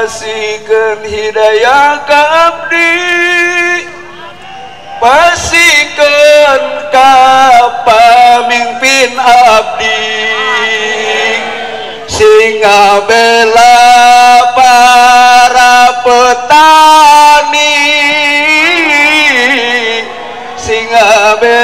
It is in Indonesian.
pasikeun hidayah ka abdi, pasikeun ka pamimpin abdi, sing ngabela para petani, sing ngabela